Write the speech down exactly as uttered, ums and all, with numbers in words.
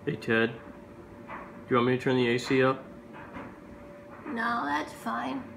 Hey Ted, do you want me to turn the A C up? No, that's fine.